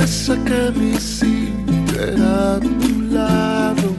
promesa que me hiciste a tu lado.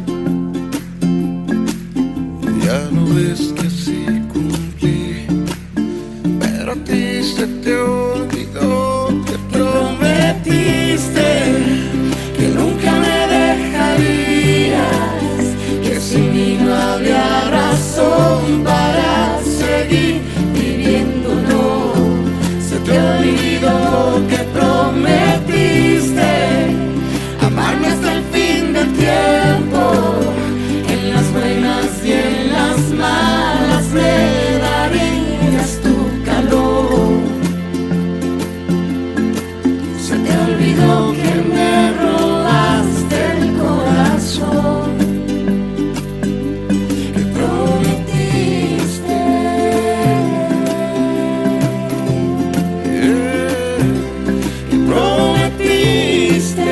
Ya no ves que así cumplí, pero a ti se te olvidó que prometiste que nunca me dejarías, que sin mí no había razón para seguir viviendo. No, se te olvidó que prometiste amarme hasta el fin del tiempo. En las buenas y en las malas me darías tu calor. Se te olvidó que me robaste el corazón, que prometiste, que prometiste.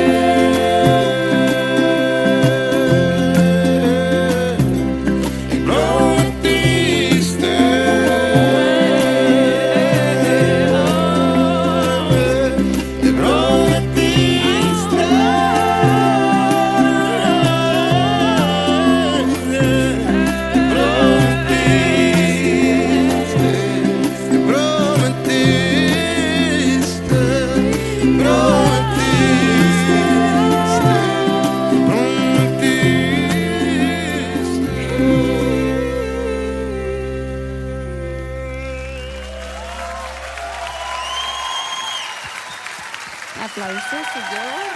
Aplausos, señor.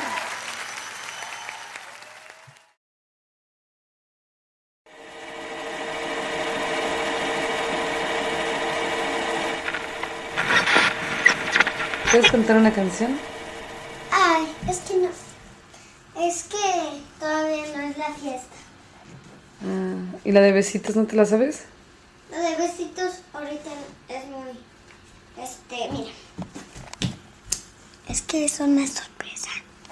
¿Puedes cantar una canción? Ay, es que no. Es que todavía no es la fiesta. ¿Y la de besitos no te la sabes? La de besitos ahorita es muy... mira. Es que es una sorpresa.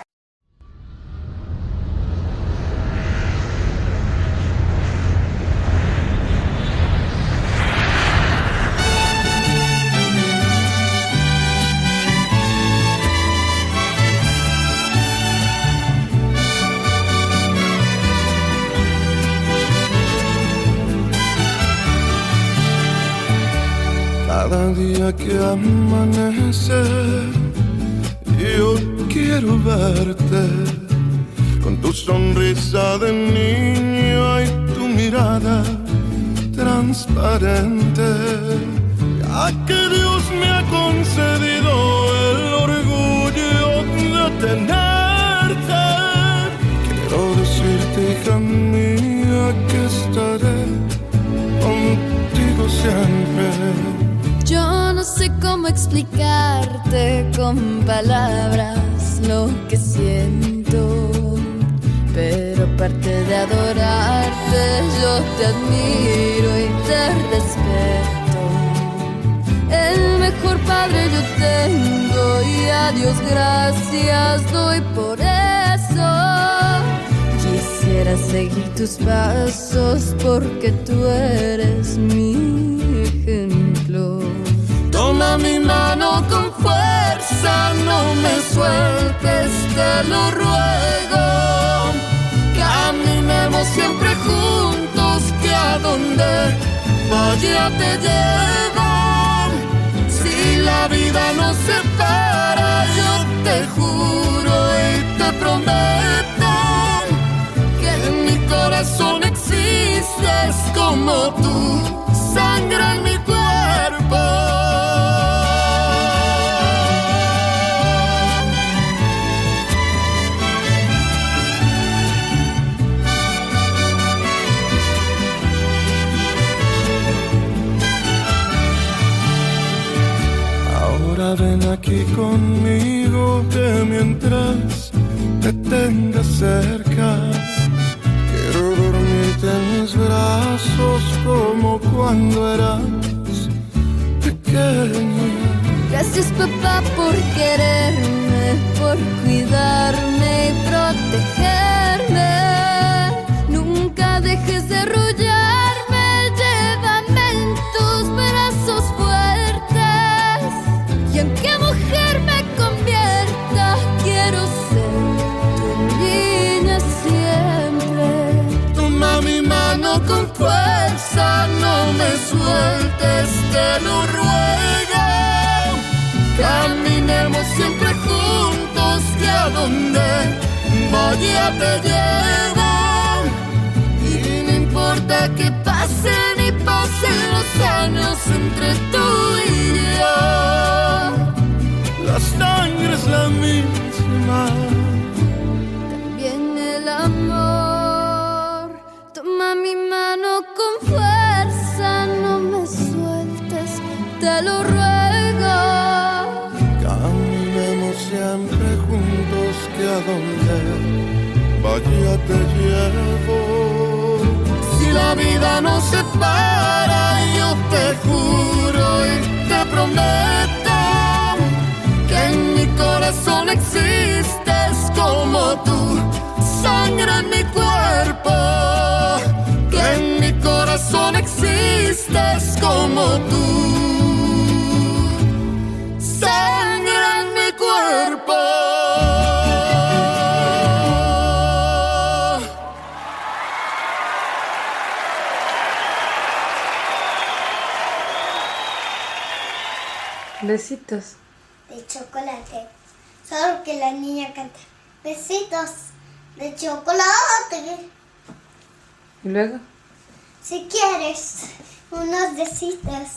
Cada día que amanece, yo quiero verte con tu sonrisa de niño y tu mirada transparente. Ya que Dios me ha concedido el orgullo de tenerte, quiero decirte, hija mía, que estaré contigo siempre. Yo no sé cómo explicarte con palabras lo que siento, pero aparte de adorarte, yo te admiro y te respeto. El mejor padre yo tengo y a Dios gracias doy por eso. Quisiera seguir tus pasos porque tú eres mi ejemplo. Toma mi mano con fuerza, no me sueltes, te lo ruego. Caminemos siempre juntos, que a donde vaya te llevo. Si la vida nos separa, yo te juro y te prometo que en mi corazón existes como tú, sangre en mi cuerpo. Ven aquí conmigo, que mientras te tenga cerca, quiero dormirte en mis brazos como cuando eras pequeña. Gracias, papá, por quererme, por cuidarme y protegerme. Nunca dejes de arrullarme, llévame en tus brazos fuertes. Y aunque mujer me convierta, quiero ser lo ruego. Caminemos siempre juntos, que a donde vaya te llevo. Y no importa que pasen y pasen los años entre tú y yo, la sangre es la misma. También el amor. Toma mi mano con fuerza, no me sueltes, te lo ruego. Caminemos siempre juntos, que a donde vaya te llevo. Si la vida nos separa, yo te juro y te prometo que en mi corazón existes como tú, sangre en mi cuerpo. Que en mi corazón existes como tú, sangre en mi cuerpo. Besitos. De chocolate. Solo que la niña canta. Besitos de chocolate. ¿Y luego? Si quieres, unos besitos.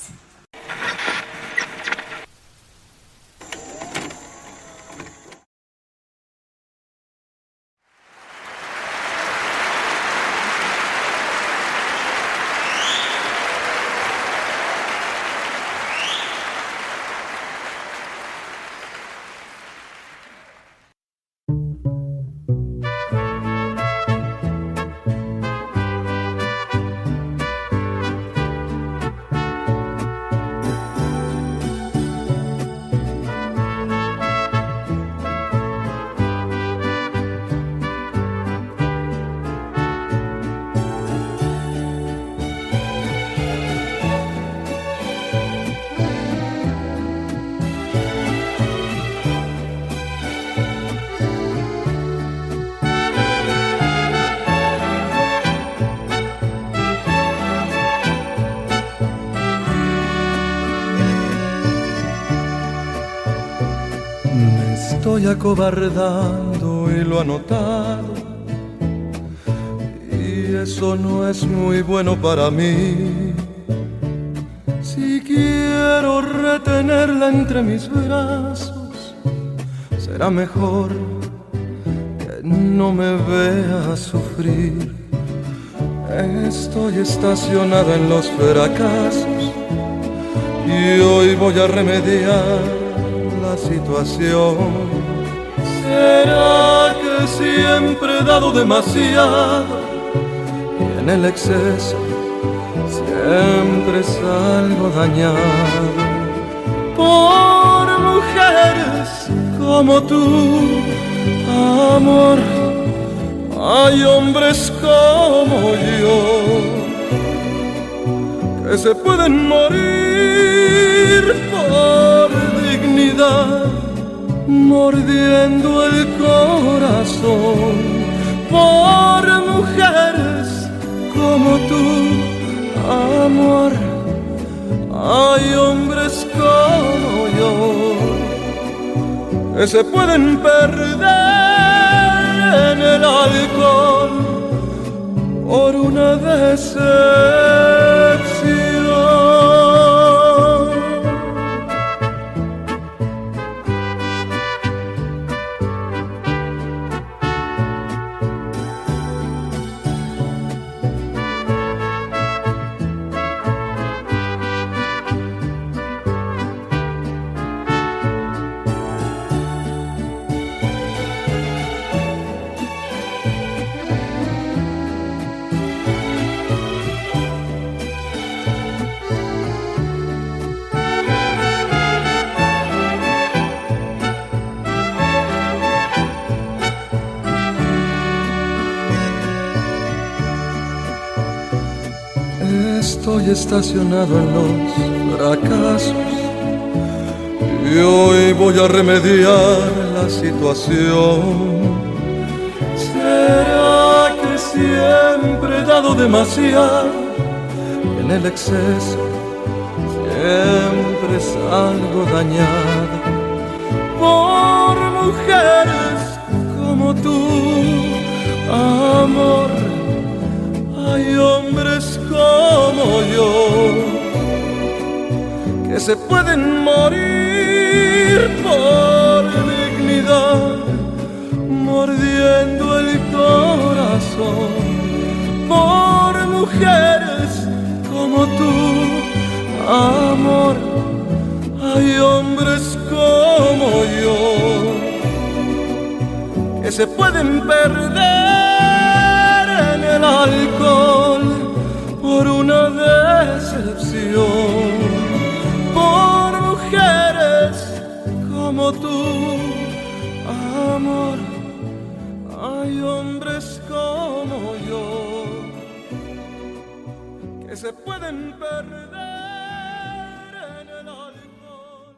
Estoy acobardando y lo ha notado, y eso no es muy bueno para mí. Si quiero retenerla entre mis brazos, será mejor que no me vea sufrir. Estoy estacionada en los fracasos y hoy voy a remediar la situación. ¿Será que siempre he dado demasiado y en el exceso siempre salgo dañado? Por mujeres como tú, amor, hay hombres como yo que se pueden morir por dignidad, mordiendo el corazón. Por mujeres como tú, amor, hay hombres como yo que se pueden perder en el alcohol por una decepción. Estoy estacionado en los fracasos y hoy voy a remediar la situación. ¿Será que siempre he dado demasiado? En el exceso siempre salgo dañada por mujeres como tú, amor. Hay hombres como yo que se pueden morir por dignidad, mordiendo el corazón por mujeres como tú, amor. Hay hombres como yo que se pueden perder en el alcohol por una decepción, por mujeres como tú, amor. Hay hombres como yo que se pueden perder en el alcohol.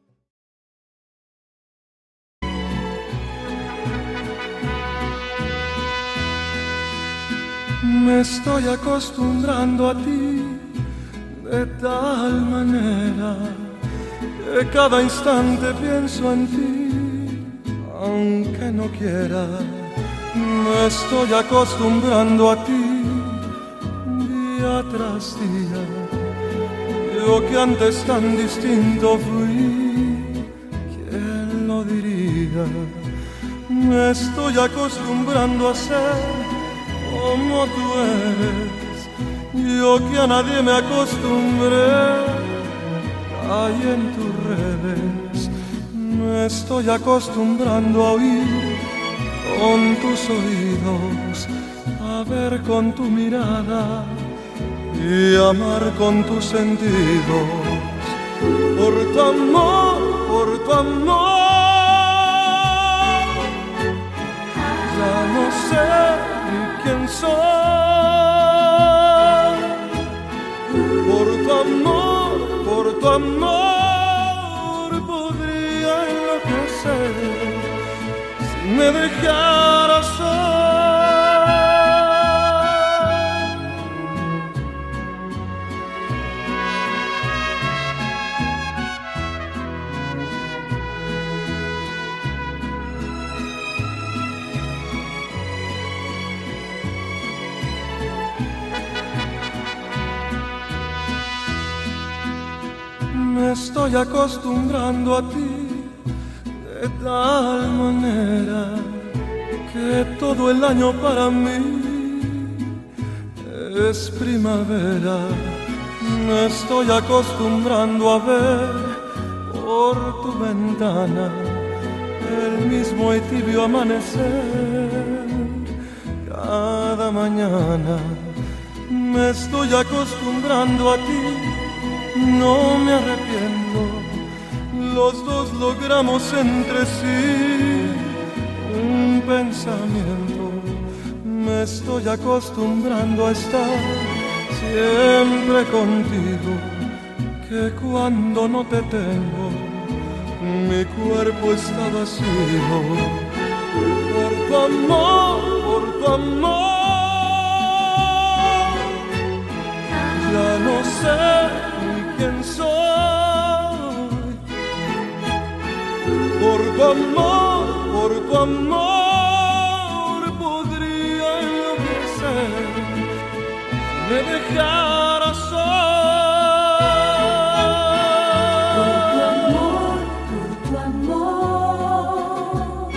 Me estoy acostumbrando a ti de tal manera que cada instante pienso en ti, aunque no quiera. Me estoy acostumbrando a ti día tras día. Yo que antes tan distinto fui, ¿quién lo diría? Me estoy acostumbrando a ser como tú eres. Yo que a nadie me acostumbré, caí en tus redes. Me estoy acostumbrando a oír con tus oídos, a ver con tu mirada y amar con tus sentidos. Por tu amor, ya no sé ni quién soy. Por tu amor podría enloquecer si me dejaras sola. Me estoy acostumbrando a ti de tal manera que todo el año para mí es primavera. Me estoy acostumbrando a ver por tu ventana el mismo y tibio amanecer cada mañana. Me estoy acostumbrando a ti, no me arrepiento. Los dos logramos entre sí un pensamiento. Me estoy acostumbrando a estar siempre contigo, que cuando no te tengo mi cuerpo está vacío. Por tu amor, ya no sé ni quién soy. Por tu amor podría enloquecer, me dejaras sola. Por tu amor,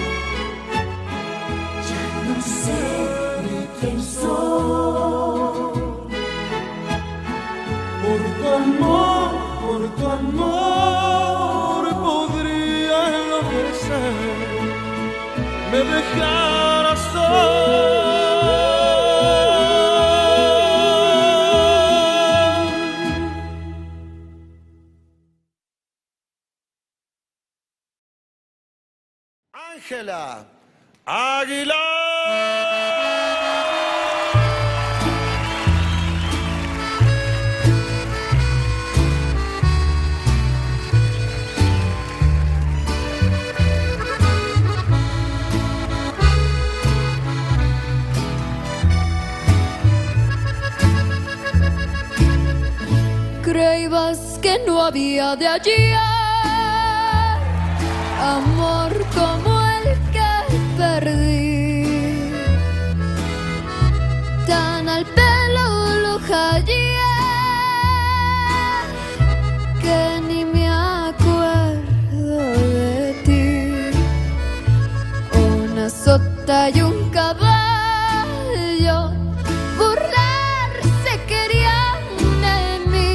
ya no sé ni quién soy. Por tu amor podría enloquecer, me dejaras sola. Ángela Aguilar. Creías que no había de ayer amor como el que perdí, tan al pelo lo hallé que ni me acuerdo de ti. Una sota y un caballo burlarse querían de mí.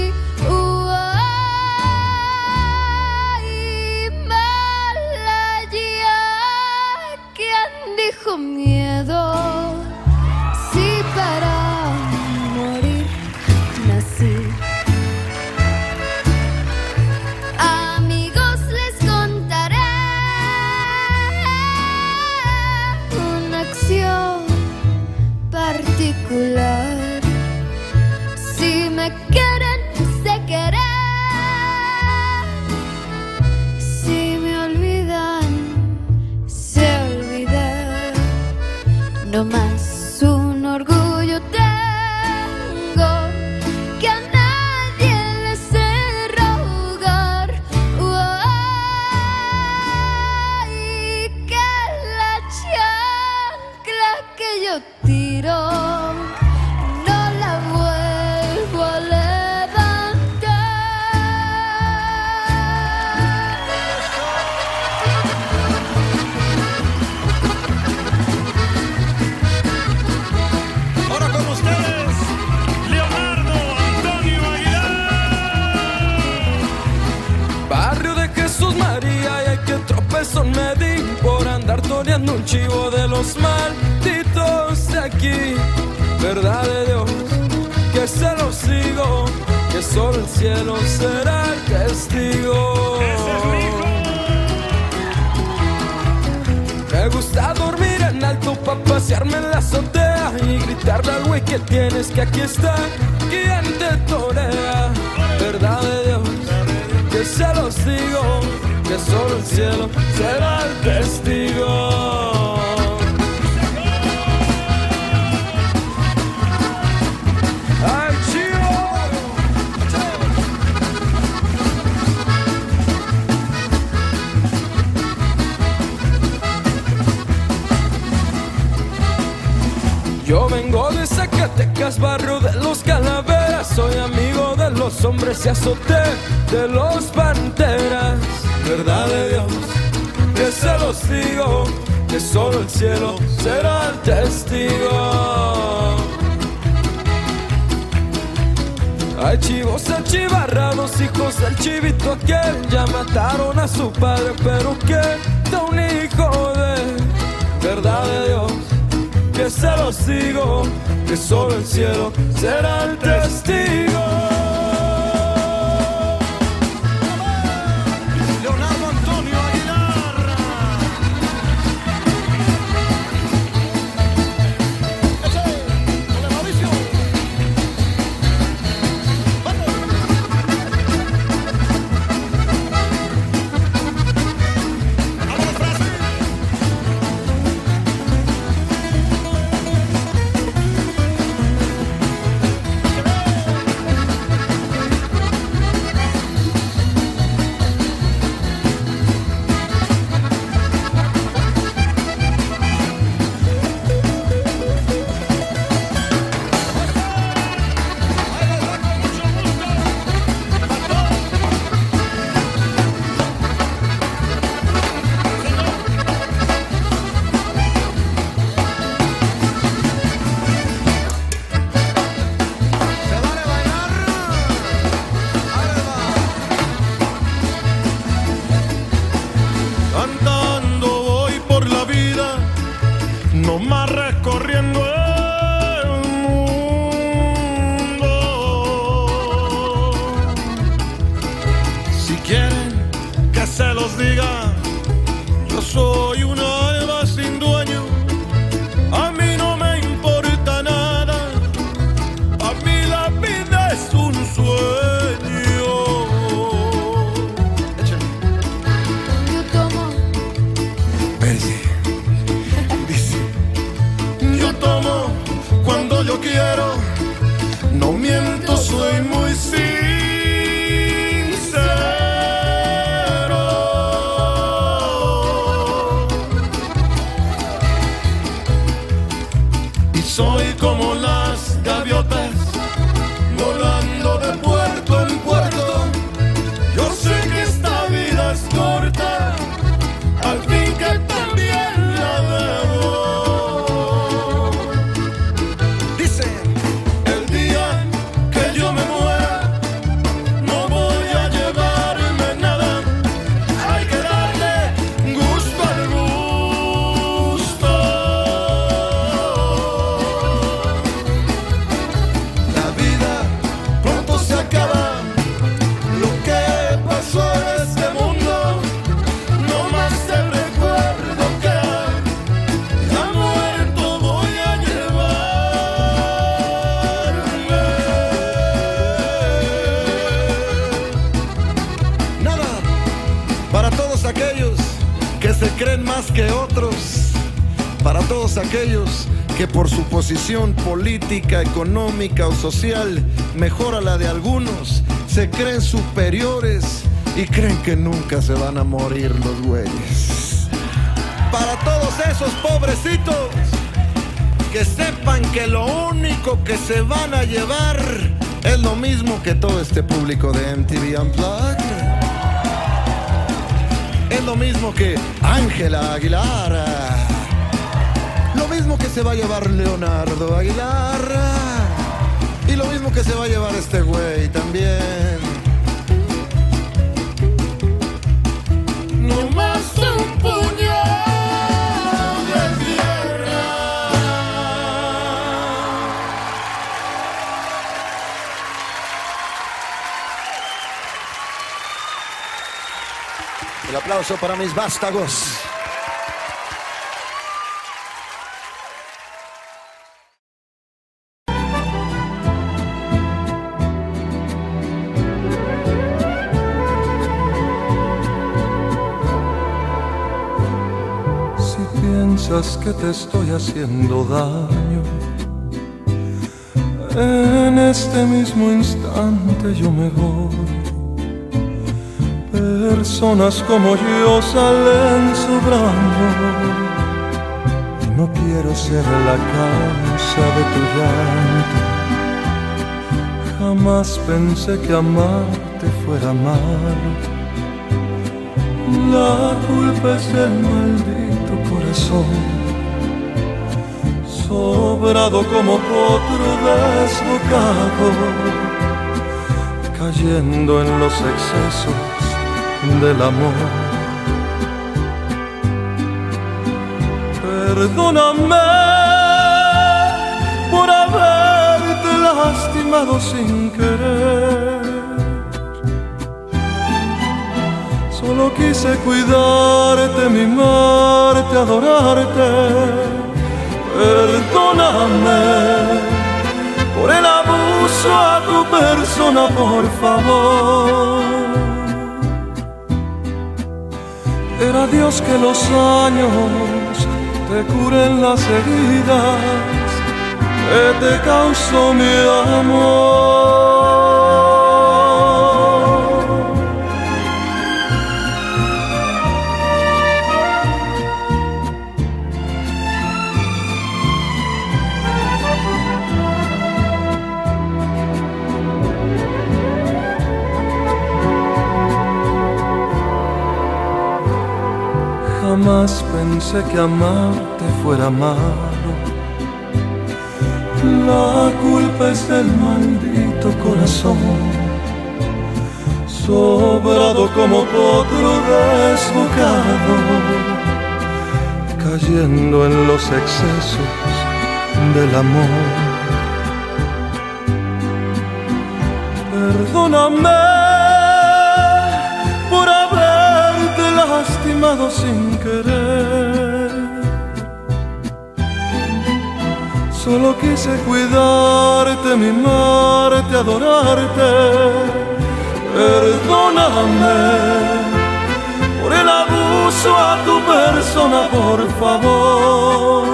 Ay, Malaya, ¿quién dijo miedo? Si para morir nací. Amigos, les contaré una acción particular. Si me quieren, sé querer. Si me olvidan, sé olvidar. No más un orgullo tengo que a nadie le sé rogar. Ay, que la chancla que yo tiro no la vuelvo a levantar. Ahora con ustedes, Leonardo Antonio Aguilar. Barrio de Jesús María, y hay que tropezón me di por andar toreando un chivo de los malditos de aquí. Verdad de Dios, que se los digo, que solo el cielo será el testigo. Me gusta dormir en alto pa' pasearme en la azotea y gritarle al güey que tienes que aquí está quien te torea. Verdad de Dios, que se los digo, que solo el cielo será el testigo. ¡Ay, chivo! Yo vengo de Zacatecas, barrio de los Calaveras. Soy amigo de los hombres y azoté de los panteras. Verdad de Dios, que se los digo, que solo el cielo será el testigo. Hay chivos achivarrados, hijos del chivito aquel. Ya mataron a su padre, pero que da un hijo de verdad de Dios, que se los digo, que solo el cielo será el testigo. Leonardo Antonio Aguilar. Hola, Mauricio. Vámonos, Brasil. Andando voy por la vida, no más recorriendo el mundo. Si quieren que se los diga, yo soy un alma sin dueño. A mí no me importa nada, a mí la vida es un sueño. Yo tomo Yo tomo cuando yo quiero, no miento, soy muy sincero. Soy como las gaviotas volando de puerto en puerto. Yo sé que esta vida es corta, al fin que también la debo. Dice, el día que yo me muera, no voy a llevarme nada. Hay que darle gusto al gusto. La vida pronto se acaba. Lo que pasó en este mundo, no más el recuerdo que ya muerto voy a llevarme. Nada para todos aquellos que se creen más que otros, para todos aquellos que por su posición política, económica o social mejor a la de algunos, se creen superiores y creen que nunca se van a morir los güeyes. Para todos esos pobrecitos que sepan que lo único que se van a llevar es lo mismo que todo este público de MTV Unplugged. Es lo mismo que Ángela Aguilar, lo mismo que se va a llevar Leonardo Aguilar, y lo mismo que se va a llevar este güey también. No más un puñado de tierra. El aplauso para mis vástagos. Piensas que te estoy haciendo daño, en este mismo instante yo me voy. Personas como yo salen sobrando y no quiero ser la causa de tu llanto. Jamás pensé que amarte fuera malo. La culpa es del maldito corazón, sobrado como potro desbocado, cayendo en los excesos del amor. Perdóname por haberte lastimado sin querer. Solo quise cuidarte, mimarte, adorarte. Perdóname por el abuso a tu persona, por favor. Era Dios que los años te curen las heridas que te causó mi amor. Jamás pensé que amarte fuera malo. La culpa es del maldito corazón, sobrado como potro desbocado, cayendo en los excesos del amor. Perdóname por haberte lastimado sin querer. Solo quise cuidarte, mimarte, adorarte. Perdóname por el abuso a tu persona, por favor.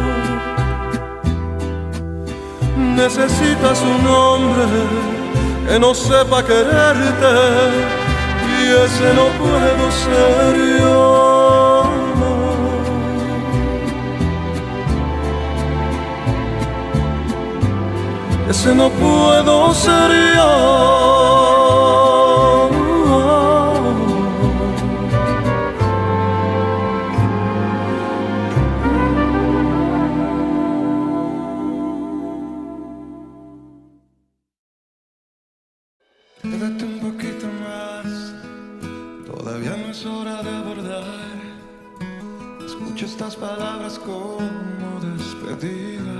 Necesitas un hombre que no sepa quererte, y ese no puedo ser yo. ese no puedo ser yo. Quédate un poquito más, todavía no es hora de abordar. Escucho estas palabras como despedida.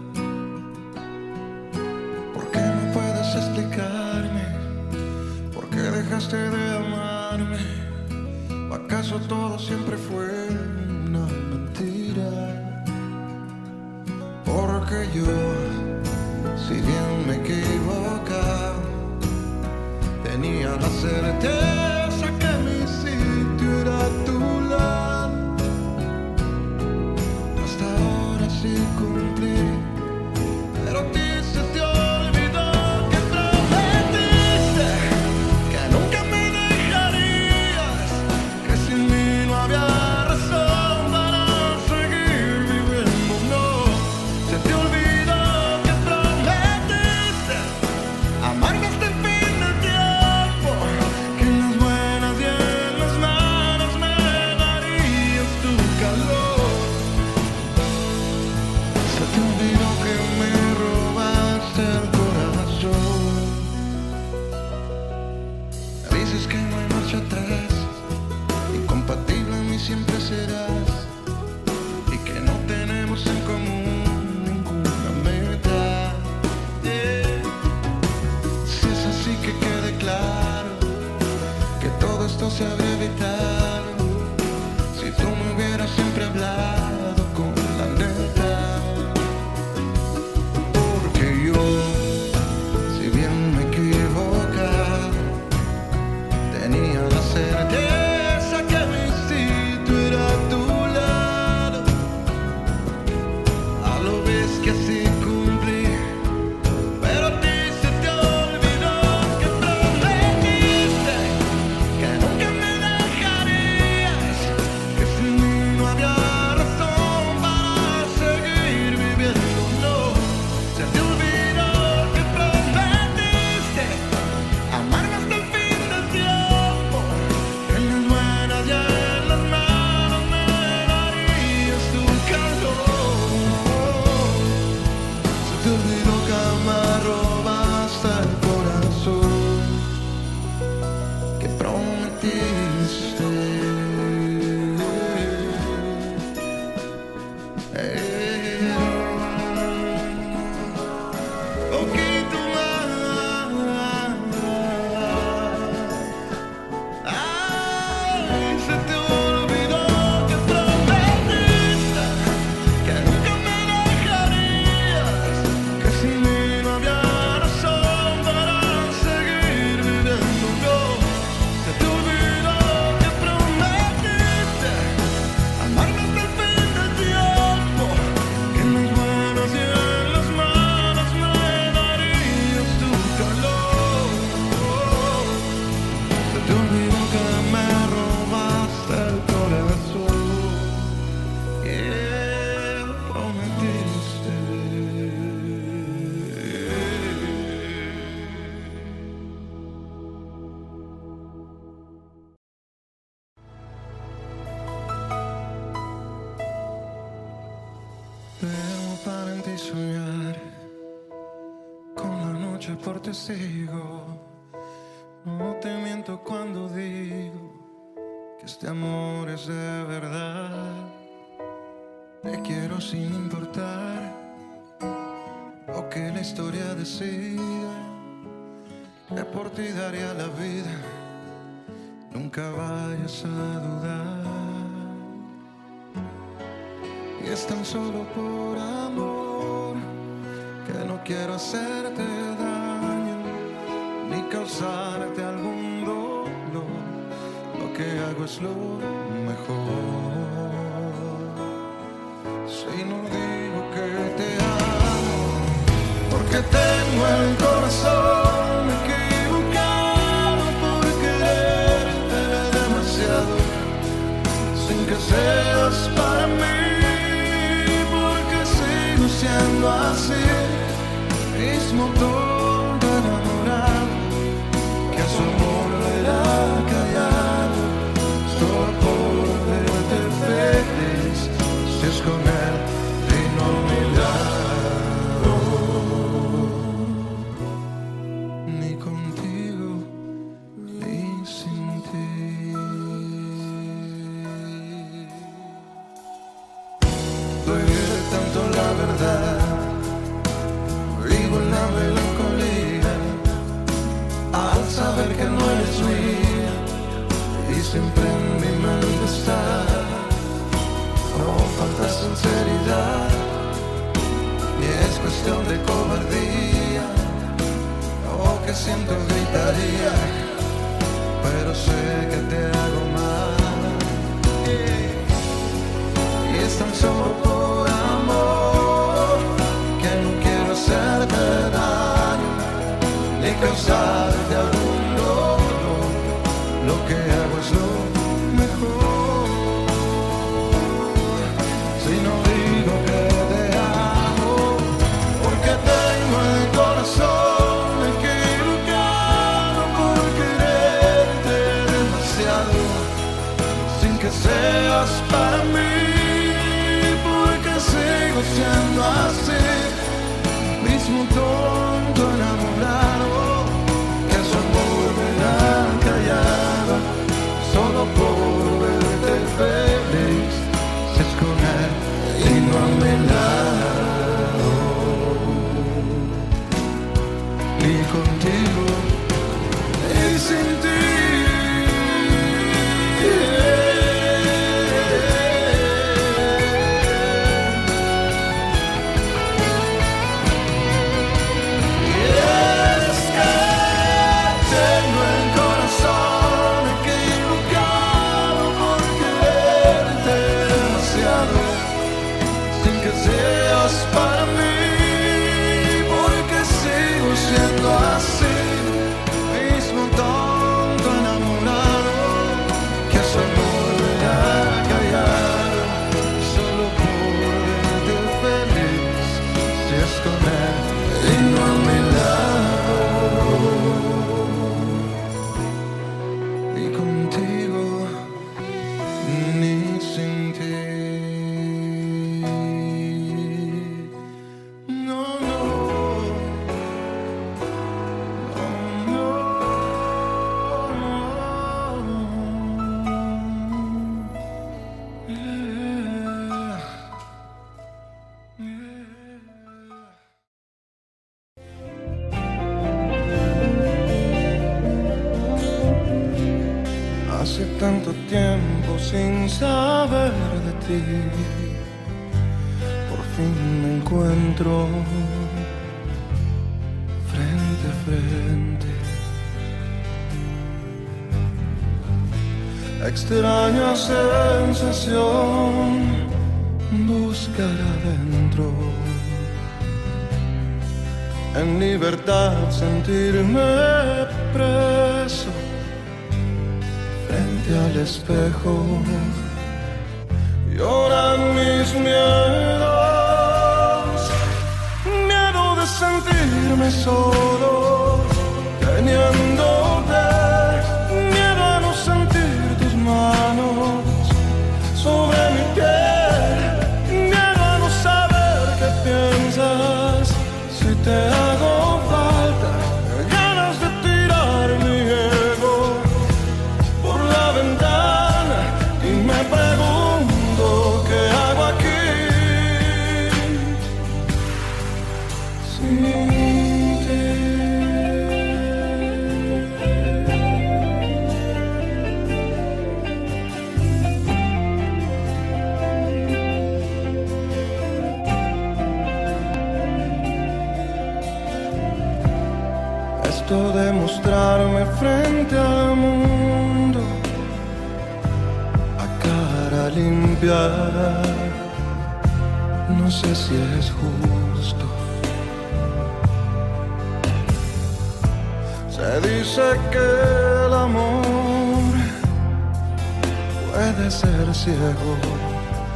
¿Por qué no puedes explicarme? ¿Por qué dejaste de amarme? ¿O acaso todo siempre fue una mentira? Porque yo, si bien me equivocaba, tenía la certeza que mi sitio era a tu lado. Hasta ahora sí cumplí, pero a ti se te olvidó que prometiste que nunca me dejarías, que sin mí no había razón para seguir viviendo. No, se te olvidó que prometiste amarme hasta el fin del tiempo, que en las buenas y en las malas me darías tu calor. Se te olvidó que me robaste el corazón. Me dices que no hay marcha atrás, incompatible a mí siempre serás, y que no tenemos en común ninguna meta. Si es así, que quede claro que todo esto se habría evitado si tú me hubieras siempre hablado con la neta. Porque yo, si bien me equivocaba, tenía la certeza que mi sitio era a tu lado. A lo ves que así cumplí, pero a ti se te olvidó que prometiste que nunca me dejarías, que sin mí no había razón para seguir viviendo. No, se te olvidó que prometiste amarme hasta el fin del tiempo, que en las buenas y en las malas me darías tu calor. Se te olvidó que me robaste el corazón, que prometiste. Poquito más. Ay, se te olvidó que prometiste que nunca me dejarías, que sin mí no había razón para seguir viviendo. No, se te olvidó que prometiste amarme hasta el fin del tiempo, que en las buenas y en las malas me darías tu calor. Se te olvidó que me robaste el corazón, que prometiste. Veo para en ti soñar, con la noche por testigo. No te miento cuando digo que este amor es de verdad. Te quiero sin importar lo que la historia decida, que por ti daría la vida, nunca vayas a dudar. Y es tan solo por amor que no quiero hacerte daño, ni causarte algún dolor. Lo que hago es lo mejor. Si no digo que te amo, porque tengo el corazón equivocado por quererte demasiado, sin que seas para mí, porque sigo siendo así. Y mismo tonto enamorado que a su amor lo era callado, solo por verte feliz. Si es con él y no a mi lado, ni contigo ni sin ti. Duele tanto la verdad, vivo en la melancolía al saber que no eres mía y siempre en mi mente está. No falta sinceridad, ni es cuestión de cobardía, lo que siento gritaría, pero sé que te hago mal, y es tan solo por amor que no quiero hacerte daño, ni causarte algún dolor. Lo que hago es lo mejor. Si no digo que te amo, porque tengo el corazón equivocado por quererte demasiado, sin que seas para mí, porque sigo siendo así, mismo tonto enamorado que su amor me ha callado, solo por verte feliz. Si es con él y no a mi lado, ni contigo ni sin ti. Para mí, porque sigo siendo así, mismo tonto enamorado que su amor me ha callado, solo por verte feliz. Si es con él y no a mi lado, ni contigo ni sin ti. Hace tanto tiempo sin saber de ti, por fin me encuentro frente a frente. Extraña sensación buscar adentro, en libertad sentirme preso frente al espejo. Lloran mis miedos, miedo de sentirme solo, teniéndote, miedo a no sentir tus manos sobre mi piel, miedo a no saber qué piensas si te hago falta, ganas de tirar mi ego por la ventana y me pregunto qué hago aquí sin ti. Esto de mostrarme frente al mundo a cara limpia, no sé si es justo. Se dice que el amor puede ser ciego,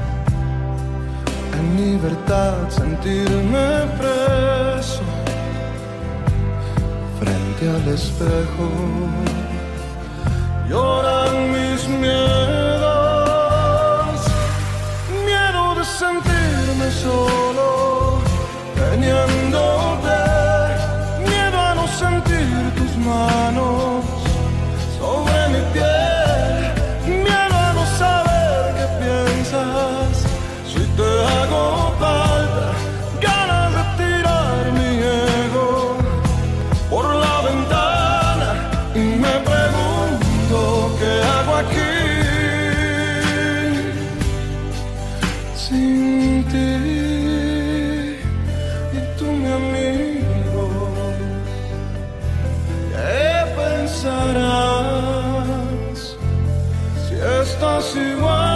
en libertad sentirme preso frente al espejo. Lloran mis miedos, miedo de sentirme solo, teniéndote, miedo a no sentir tus manos sobre mi piel, miedo a no saber qué piensas, si te hago falta, ganas de tirar mi ego por la ventana y me pregunto qué hago aquí sin ti. Y tú, mi amigo, ¿qué pensarás si estás igual?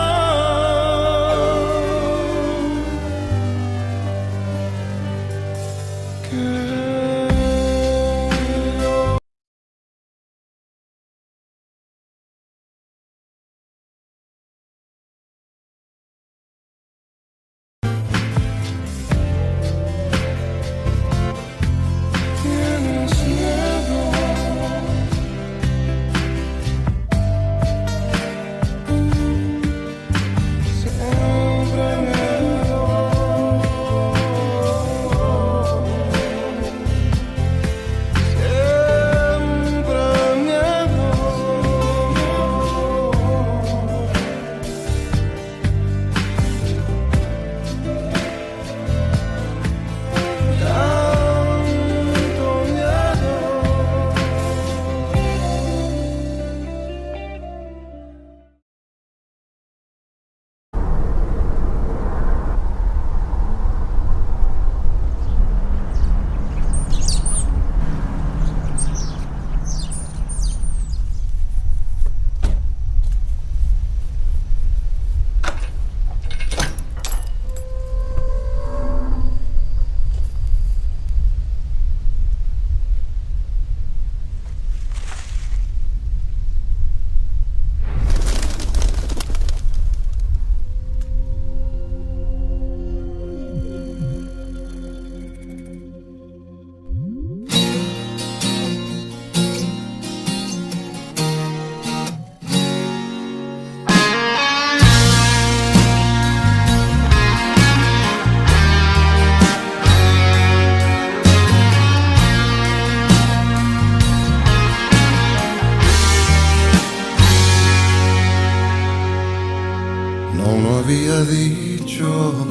Había dicho,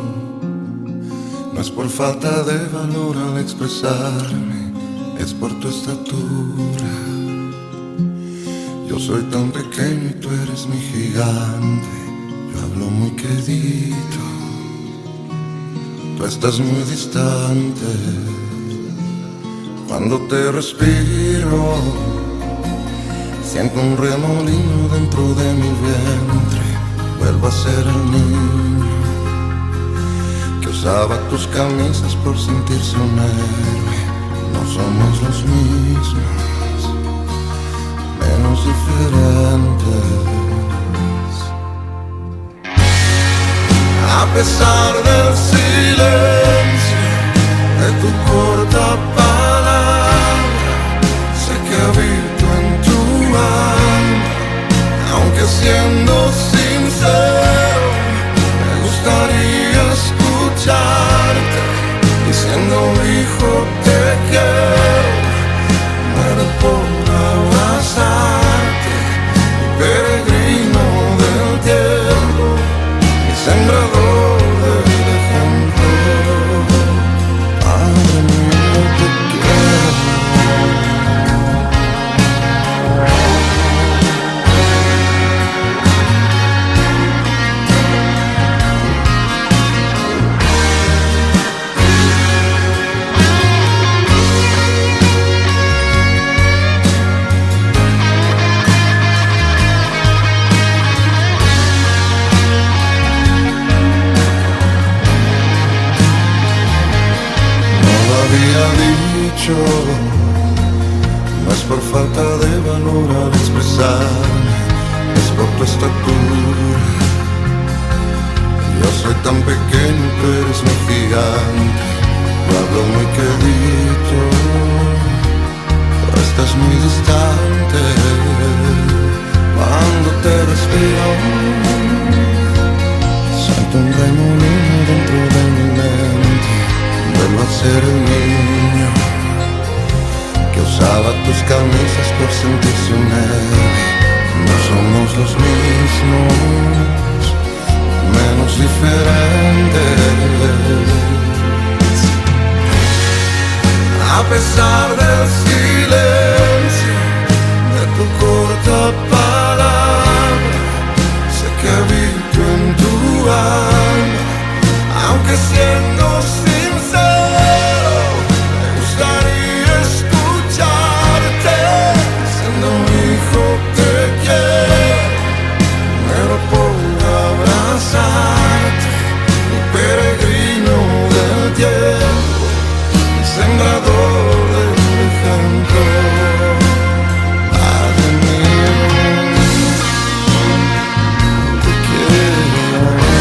no es por falta de valor al expresarme, es por tu estatura. Yo soy tan pequeño y tú eres mi gigante, yo hablo muy quedito, tú estás muy distante. Cuando te respiro, siento un remolino dentro de mi vientre. Vuelvo a ser el niño que usaba tus camisas por sentirse un héroe. No somos los mismos, menos diferentes. A pesar del silencio de tu corta palabra, sé que habito en tu alma, aunque siendo sincero, me gustaría escucharte diciendo, hijo, te quiero, muero por abrazarte, mi peregrino del tiempo, mi sembrador del ejemplo. Padre mío, te quiero. No es por falta de valor al expresarme, es por tu estatura. Yo soy tan pequeño, tú eres mi gigante, yo hablo muy quedito, tú ser el niño que usaba tus camisas por sentirse un héroe. No somos los mismos, menos diferentes. A pesar del silencio de tu corta palabra, sé que habito en tu alma, aunque siendo sincero, me gustaría escucharte diciendo: hijo, te quiero, muero por abrazarte, mi peregrino del tiempo, mi sembrador del ejemplo. Padre mío, te quiero.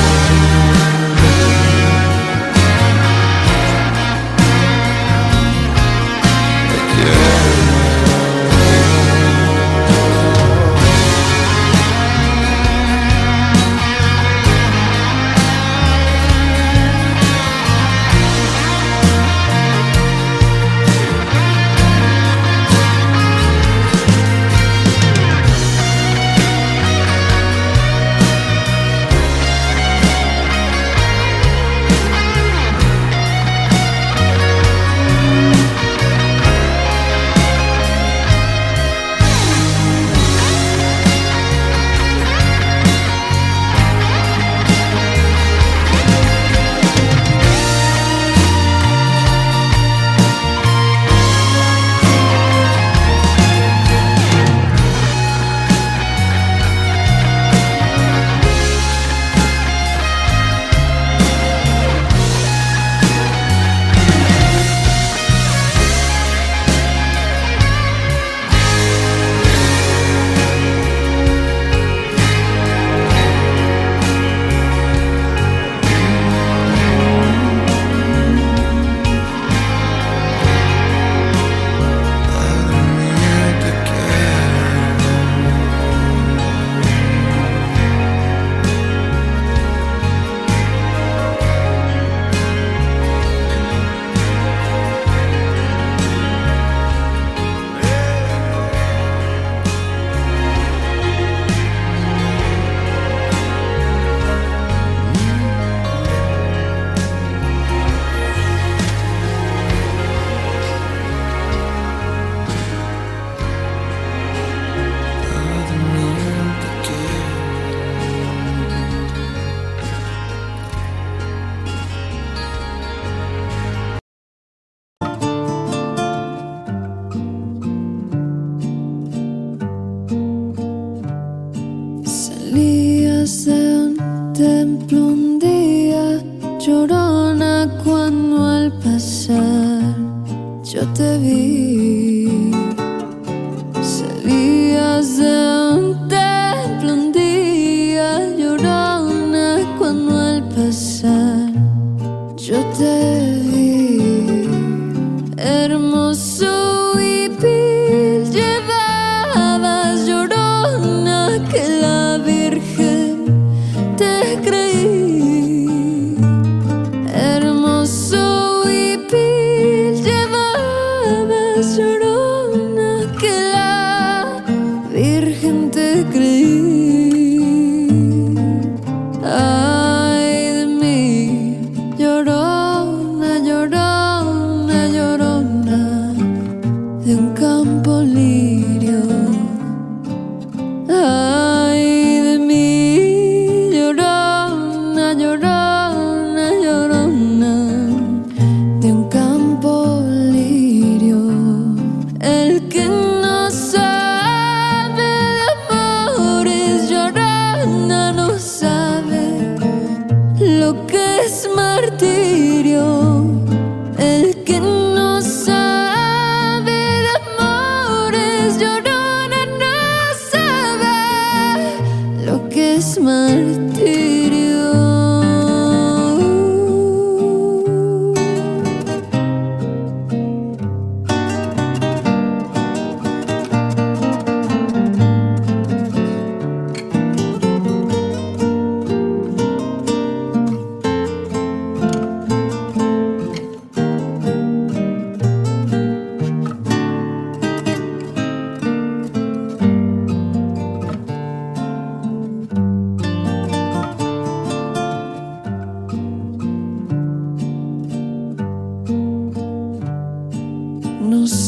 Salías de un templo un día, llorona, cuando al pasar yo te vi. Salías de un templo un día, llorona, cuando al pasar yo te vi. Hermoso y vil llevabas, llorona, que la Virgen te creí. Hermoso y vil llevabas, llorona, que la Virgen te creí. Ay de mí, llorona.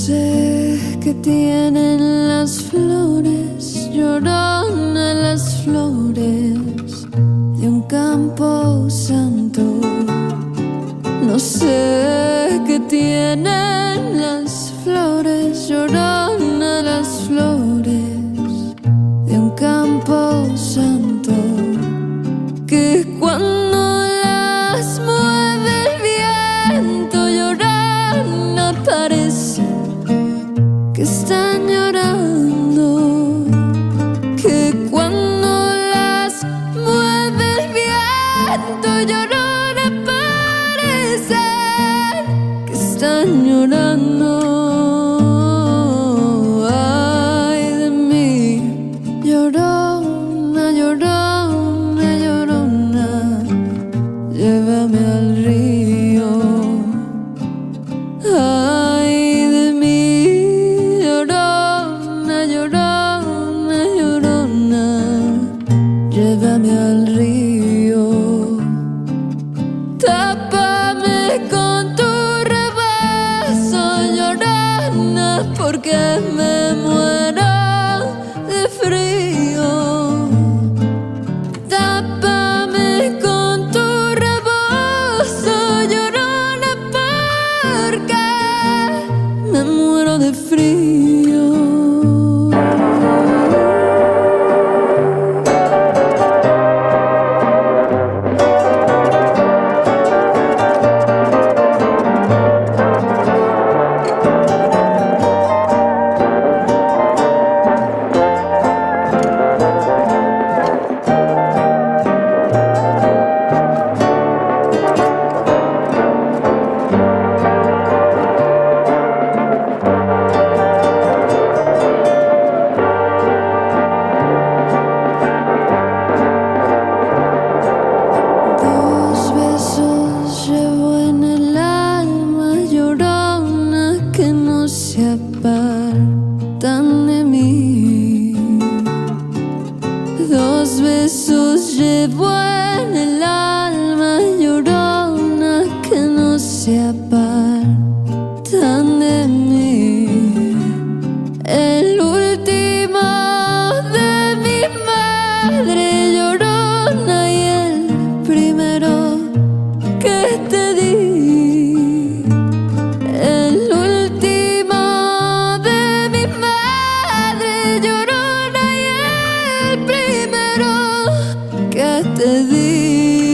sé qué tienen las flores, llorona las flores de un campo santo. No sé qué tienen las flores, llorona las flores de un campo santo, que cuando las mueve el viento llorona parece que están llorando, que cuando las mueve el viento llorona parece que están llorando. Ay de mí, llorona, llorona, llorona, llévame al río. Ay de mí, llorona, llorona, llorona, llévame al río. Tápame con tu regazo, llorona, porque me muero de frío. Tápame con tu rebozo, llorona, porque me muero de frío. Dos besos llevo en el alma, llorona, que no se apartan de mí. Dos besos llevo en el alma, llorona, que no se apartan de mí. El último de mi madre, llorona, y el primero que te di. El último de mi madre, llorona, y el primero que te di.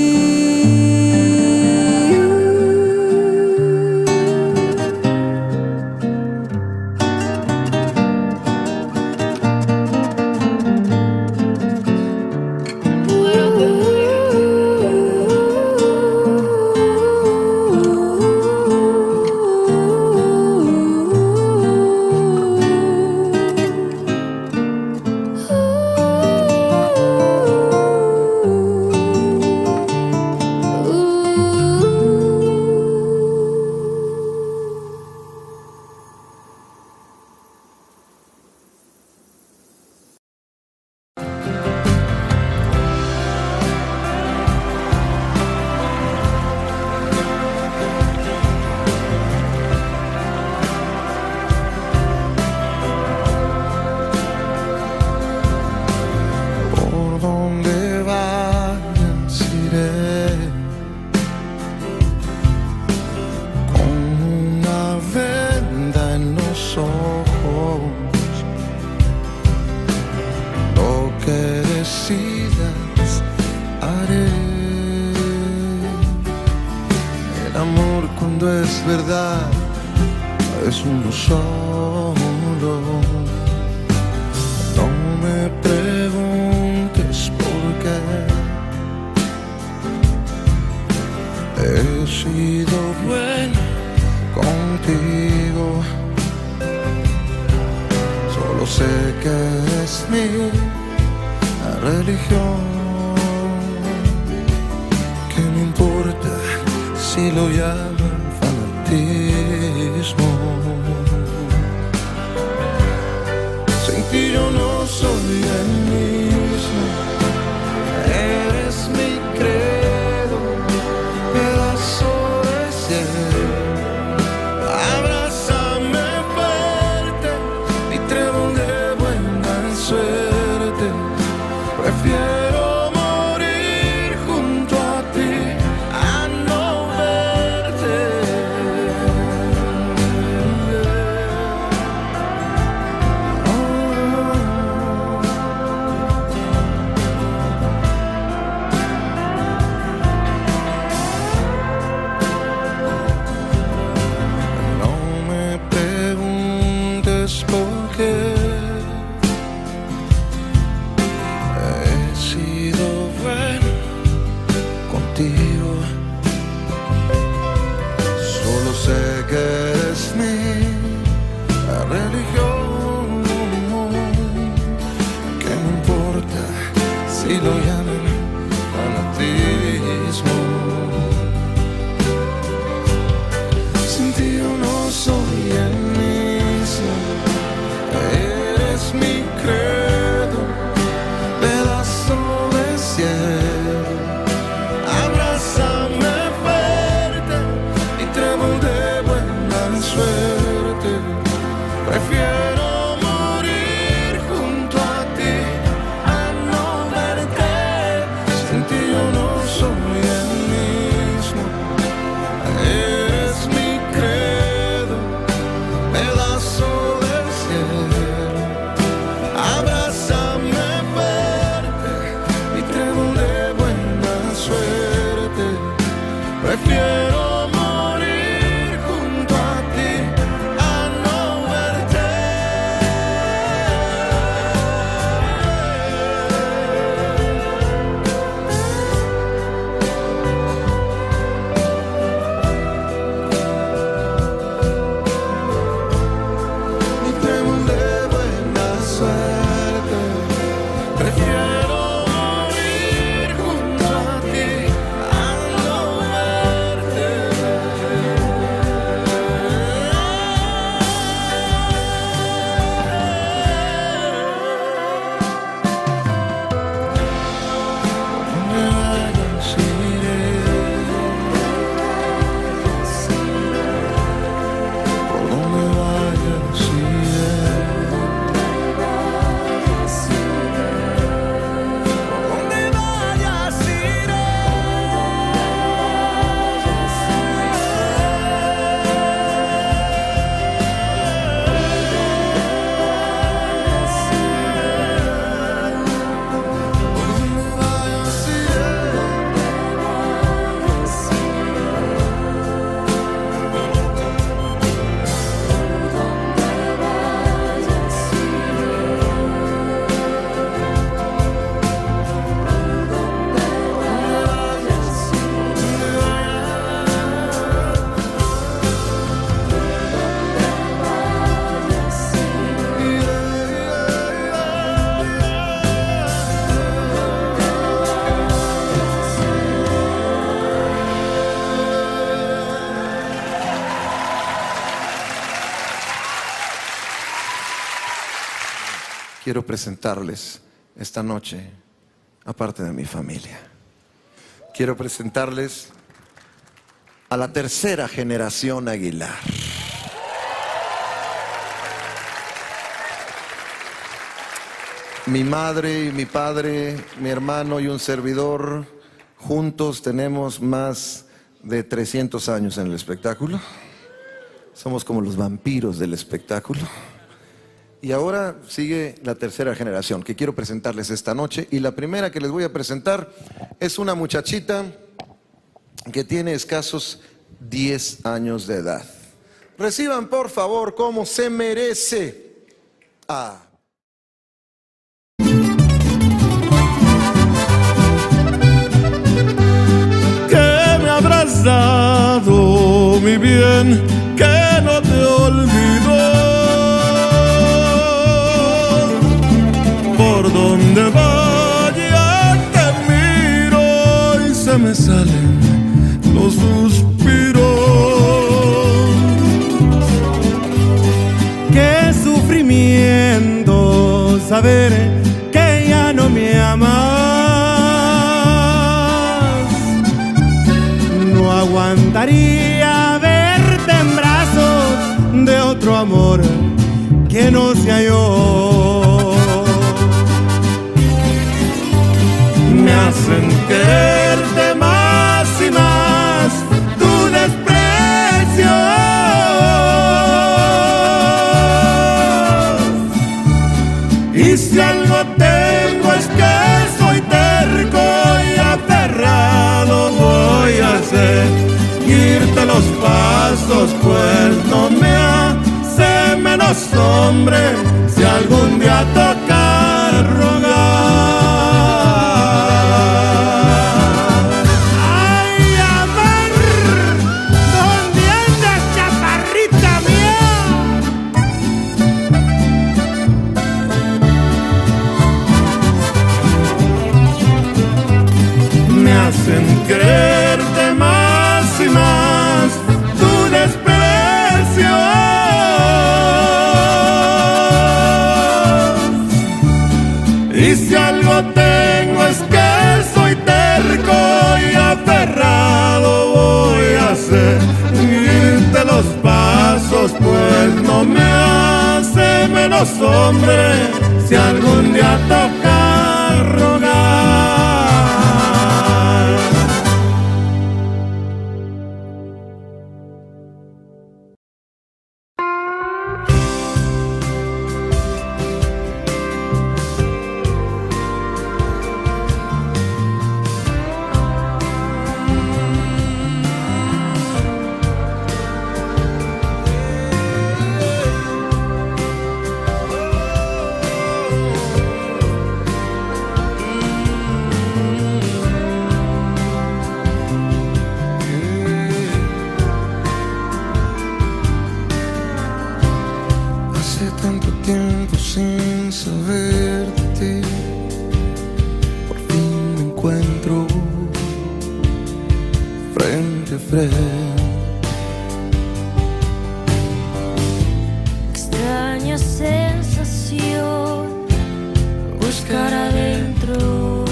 Por donde vayas iré, con una venda en los ojos. Lo que decidas haré. El amor, cuando es verdad, es uno solo. No me preguntes por qué. He sido bueno contigo. Solo sé que es mi religión. ¿Qué me importa si lo llaman fanatismo? Sin ti yo no soy el mismo. Eres mi credo, pedazo de cielo. Abrázame, Sin ti yo no soy el mismo. Eres mi credo, pedazo de cielo. Abrázame fuerte y trébol de buena suerte. Prefiero morir junto a ti a no verte. Sin ti yo no soy el mismo. Eres mi credo, pedazo del cielo. Abrázame fuerte y trébol de buena suerte. Prefiero morir junto a ti a no verte. Mi trébol de buena suerte. Prefiero morir junto a ti a no verte. Donde vayas iré, por donde vayas iré, por donde vayas iré. Quiero presentarles esta noche, aparte de mi familia, quiero presentarles a la tercera generación Aguilar. Mi madre y mi padre, mi hermano y un servidor, juntos tenemos más de 300 años en el espectáculo. Somos como los vampiros del espectáculo. Y ahora sigue la tercera generación que quiero presentarles esta noche. Y la primera que les voy a presentar es una muchachita que tiene escasos 10 años de edad. Reciban por favor como se merece a... Que me habrás dado, mi bien, que no te olvido. Por donde vaya te miro y se me salen los suspiros. Qué sufrimiento saber que ya no me amas. No aguantaría verte en brazos de otro amor que no sea yo. Me hacen quererte más y más tu desprecio. Y si algo tengo es que soy terco y aferrado, voy a seguirte los pasos, pues no me hace menos hombre si algún día toca rogar. Hacen creerte más y más tu desprecio. los hombres si algún día toca rogar. Extraña sensación, buscar adentro.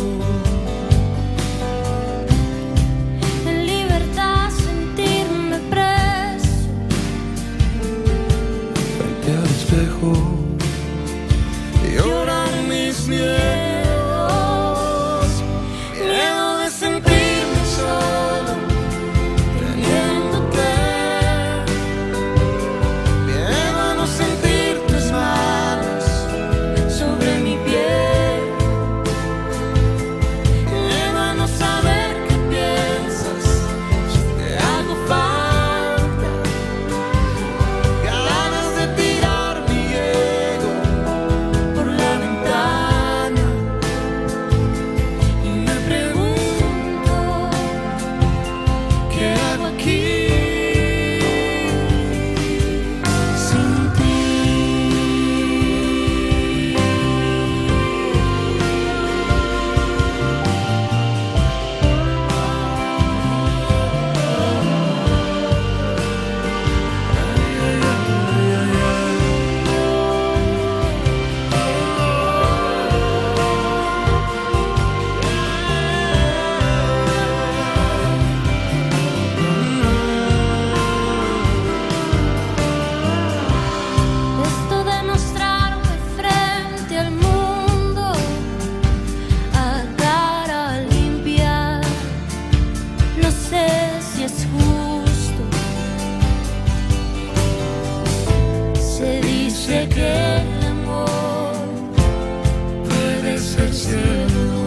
En libertad sentirme preso frente al espejo y llorar mis miedos. Miedo de sentirme solo teniéndote. Miedo a no sentir tus manos sobre mi piel. Miedo a no saber qué piensas si te hago falta. Ganas de tirar mi ego por la ventana. Y me pregunto, ¿qué hago aquí sin ti? Esto de mostrarme frente al mundo a cara limpia, no sé si es justo. Se dice que el amor Puede ser cielo.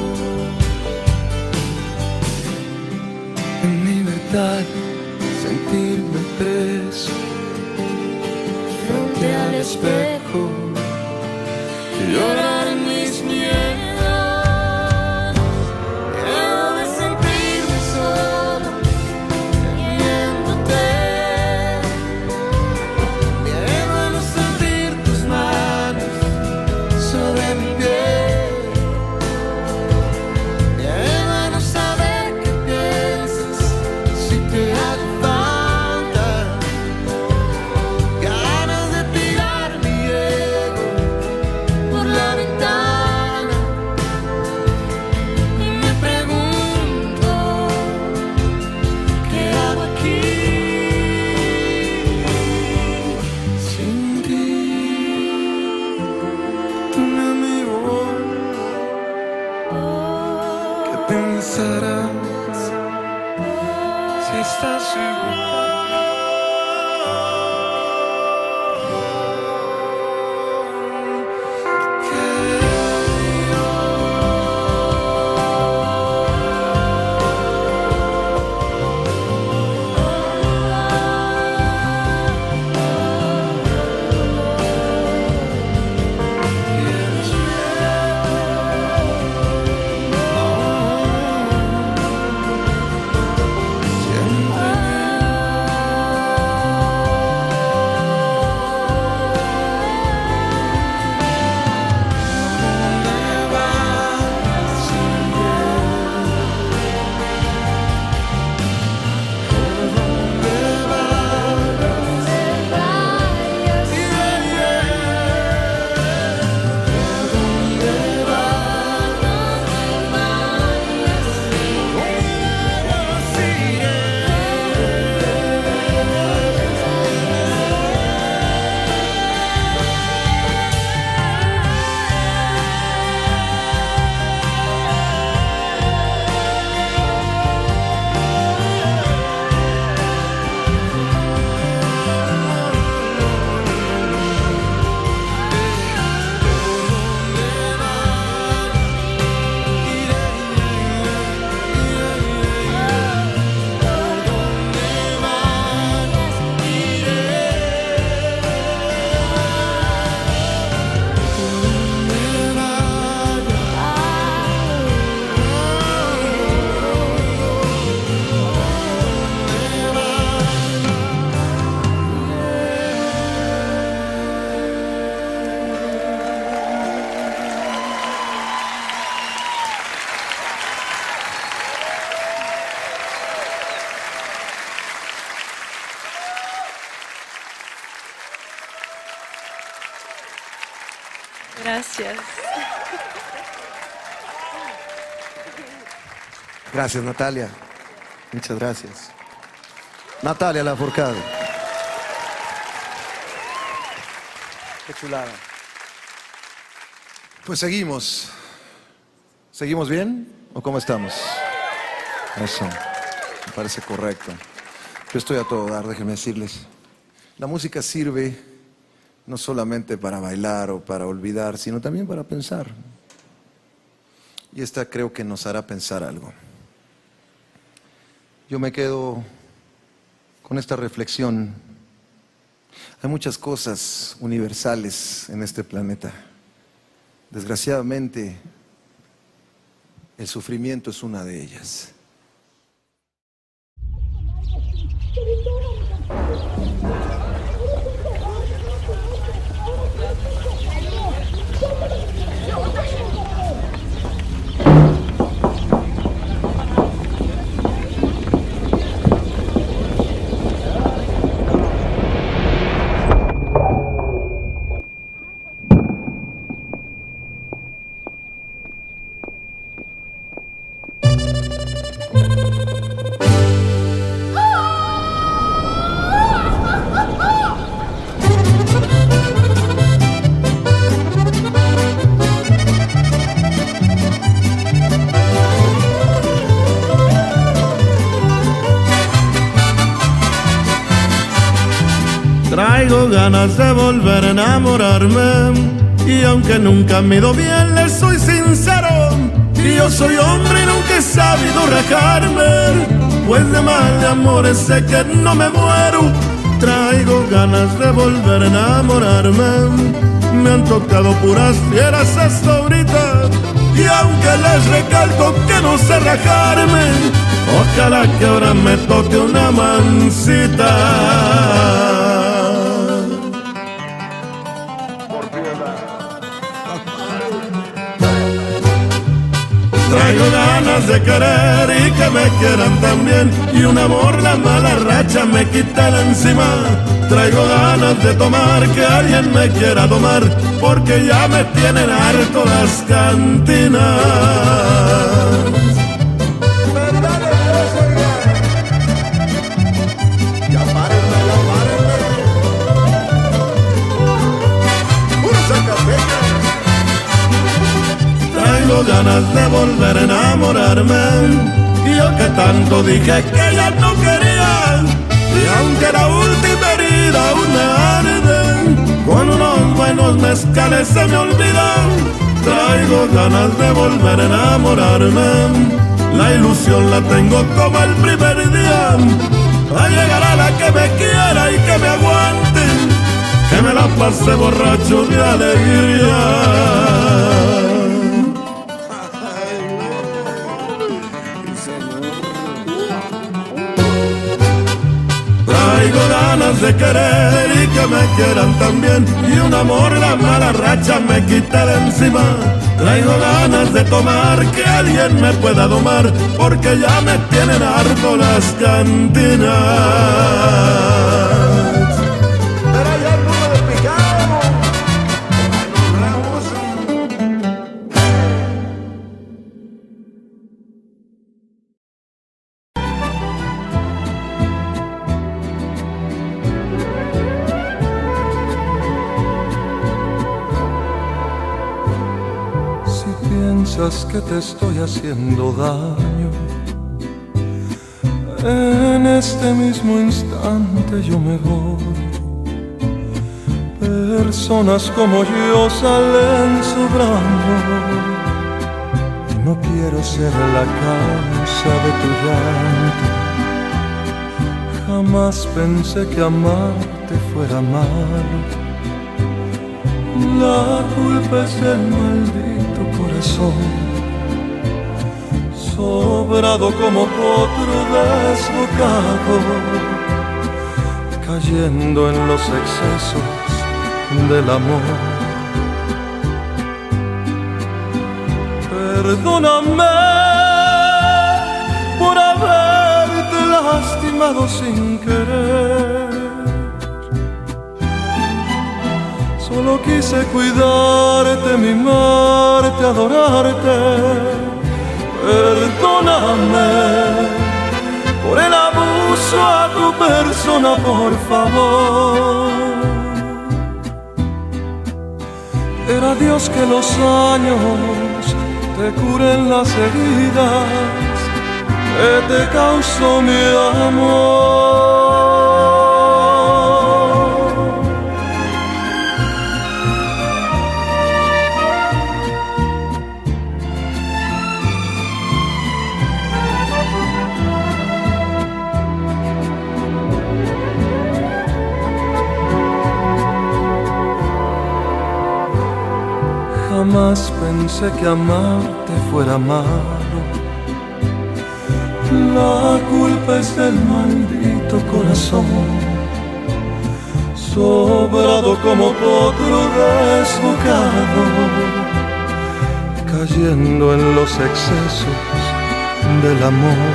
En libertad sentirme preso frente al espejo y llorar mis miedos. Miedo de sentirme solo teniéndote. Miedo a no sentir tus manos sobre mi piel. Miedo a no saber qué piensas si te hago falta. Ganas de tirar mi ego por la ventana. Y me pregunto, ¿qué hago aquí sin ti? Dime mi voz, ¿qué pensarás si estás igual? Siempre Gracias. Gracias, Natalia. Muchas gracias. Natalia Lafourcade. Qué chulada. Pues seguimos. ¿Seguimos bien o cómo estamos? Eso, me parece correcto. Yo estoy a todo dar, déjenme decirles. La música sirve no solamente para bailar o para olvidar, sino también para pensar. Y esta creo que nos hará pensar algo. Yo me quedo con esta reflexión. Hay muchas cosas universales en este planeta. Desgraciadamente, el sufrimiento es una de ellas. Traigo ganas de volver a enamorarme, y aunque nunca me he ido bien, les soy sincero, y yo soy hombre y nunca he sabido rajarme, pues de mal de amores sé que no me muero. Traigo ganas de volver a enamorarme, me han tocado puras fieras hasta ahorita, y aunque les recalco que no sé rajarme, ojalá que ahora me toque una mansita. Traigo ganas de querer y que me quieran también, y un amor la mala racha me quita de encima. Traigo ganas de tomar, que alguien me quiera domar, porque ya me tienen harto las cantinas. Traigo ganas de volver a enamorarme, y yo que tanto dije que ya no quería, y aunque la última herida aún me arde, con unos buenos mezcales se me olvidan. Traigo ganas de volver a enamorarme, la ilusión la tengo como el primer día, a llegar a la que me quiera y que me aguante, que me la pase borracho de alegría. Traigo ganas de querer y que me quieran también, y un amor la mala racha me quita de encima. Traigo ganas de tomar, que alguien me pueda domar, porque ya me tienen harto las cantinas. Pero ya no me despicamos. Piensas que te estoy haciendo daño, en este mismo instante yo me voy. Personas como yo salen sobrando, y no quiero ser la causa de tu llanto. Jamás pensé que amarte fuera malo, la culpa es del maldito corazón, sobrado como potro desbocado, cayendo en los excesos del amor. Perdóname por haberte lastimado sin querer. Solo quise cuidarte, mimarte, adorarte. Perdóname por el abuso a tu persona, por favor. Era Dios que los años te curen las heridas que te causó mi amor. Jamás pensé que amarte fuera malo. La culpa es del maldito corazón, sobrado como potro desbocado, cayendo en los excesos del amor.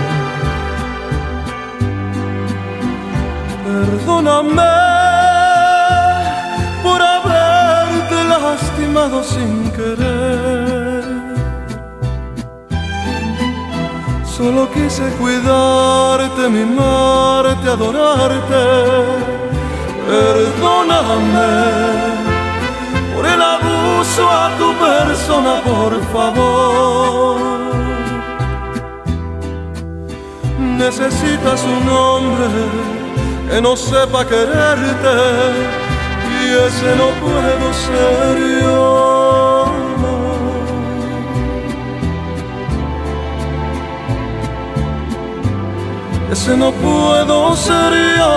Perdóname por haberte lastimado sin querer. Solo quise cuidarte, mimarte, adorarte. Perdóname por el abuso a tu persona, por favor. Necesitas un hombre que no sepa quererte, y ese no puedo ser yo. Ese no puedo ser yo.